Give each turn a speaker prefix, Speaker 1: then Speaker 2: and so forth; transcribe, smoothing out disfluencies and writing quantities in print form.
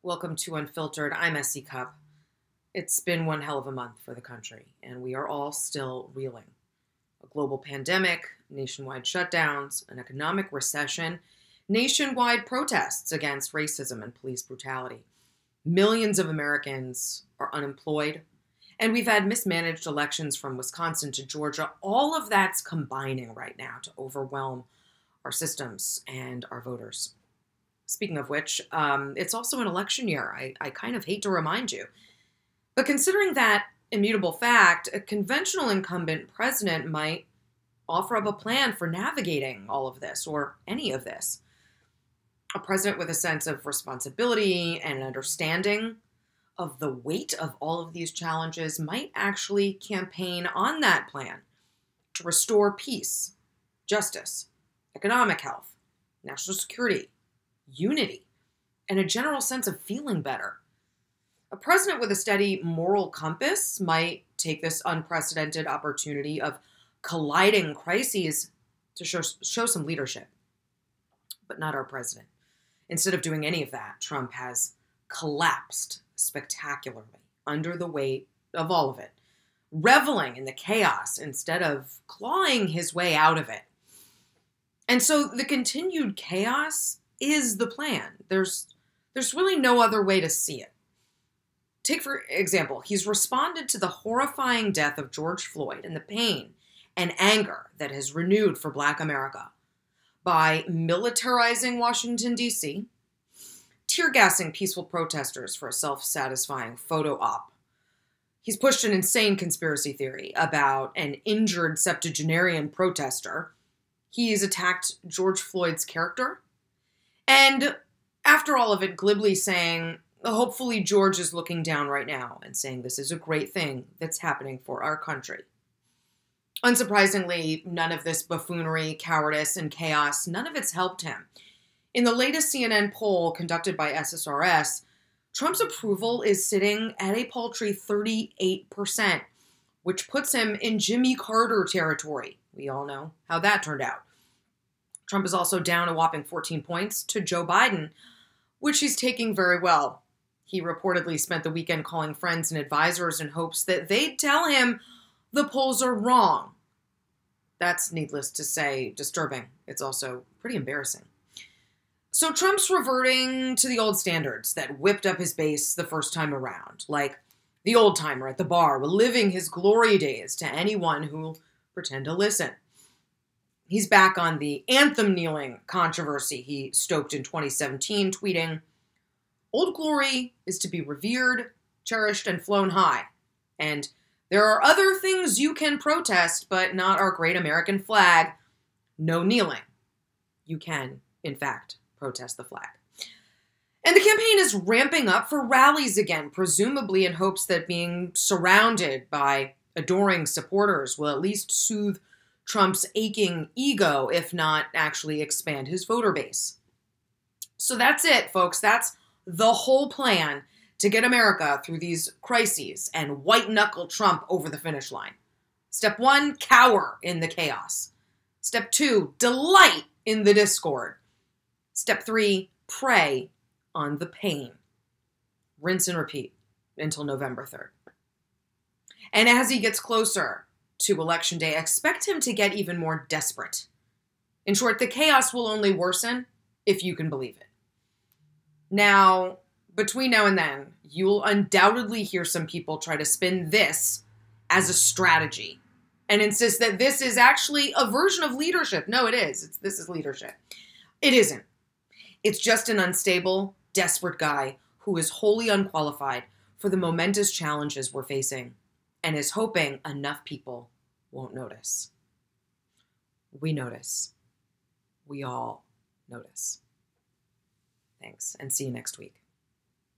Speaker 1: Welcome to Unfiltered. I'm SE Cupp. It's been one hell of a month for the country, and we are all still reeling. A global pandemic, nationwide shutdowns, an economic recession, nationwide protests against racism and police brutality. Millions of Americans are unemployed, and we've had mismanaged elections from Wisconsin to Georgia. All of that's combining right now to overwhelm our systems and our voters. Speaking of which, it's also an election year. I kind of hate to remind you. But considering that immutable fact, a conventional incumbent president might offer up a plan for navigating all of this or any of this. A president with a sense of responsibility and an understanding of the weight of all of these challenges might actually campaign on that plan to restore peace, justice, economic health, national security, unity, and a general sense of feeling better. A president with a steady moral compass might take this unprecedented opportunity of colliding crises to show some leadership. But not our president. Instead of doing any of that, Trump has collapsed spectacularly under the weight of all of it, reveling in the chaos instead of clawing his way out of it. And so the continued chaos is the plan. There's really no other way to see it. Take, for example, he's responded to the horrifying death of George Floyd and the pain and anger that has renewed for Black America by militarizing Washington, D.C., tear-gassing peaceful protesters for a self-satisfying photo op. He's pushed an insane conspiracy theory about an injured septuagenarian protester. He's attacked George Floyd's character. And after all of it, glibly saying, hopefully George is looking down right now and saying this is a great thing that's happening for our country. Unsurprisingly, none of this buffoonery, cowardice, and chaos, none of it's helped him. In the latest CNN poll conducted by SSRS, Trump's approval is sitting at a paltry 38%, which puts him in Jimmy Carter territory. We all know how that turned out. Trump is also down a whopping 14 points to Joe Biden, which he's taking very well. He reportedly spent the weekend calling friends and advisors in hopes that they'd tell him the polls are wrong. That's, needless to say, disturbing. It's also pretty embarrassing. So Trump's reverting to the old standards that whipped up his base the first time around, like the old-timer at the bar reliving his glory days to anyone who'll pretend to listen. He's back on the anthem kneeling controversy he stoked in 2017, tweeting, "Old Glory is to be revered, cherished, and flown high. And there are other things you can protest, but not our great American flag. No kneeling. You can, in fact, protest the flag." And the campaign is ramping up for rallies again, presumably in hopes that being surrounded by adoring supporters will at least soothe Trump's aching ego, if not actually expand his voter base. So that's it, folks. That's the whole plan to get America through these crises and white-knuckle Trump over the finish line. Step 1, cower in the chaos. Step 2, delight in the discord. Step 3, prey on the pain. Rinse and repeat until November 3rd. And as he gets closer to Election Day, expect him to get even more desperate. In short, the chaos will only worsen if you can believe it. Now, between now and then, you'll undoubtedly hear some people try to spin this as a strategy and insist that this is actually a version of leadership. No, it is. This is leadership. It isn't. It's just an unstable, desperate guy who is wholly unqualified for the momentous challenges we're facing and is hoping enough people won't notice. We notice. We all notice. Thanks, and see you next week.